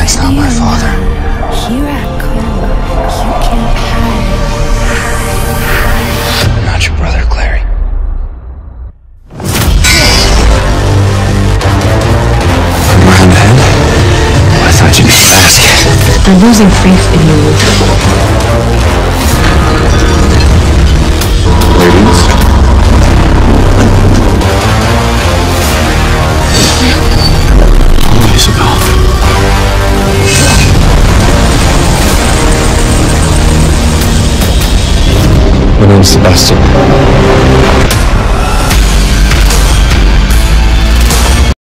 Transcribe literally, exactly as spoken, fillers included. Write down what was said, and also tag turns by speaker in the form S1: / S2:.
S1: That's not my father.
S2: Here I come. You can't hide.
S1: I'm not your brother, Clary. Around ahead? Well, I thought you'd be fast.
S2: I'm losing faith in you.
S1: Ladies? Oh, Isabel. My name's Sebastian.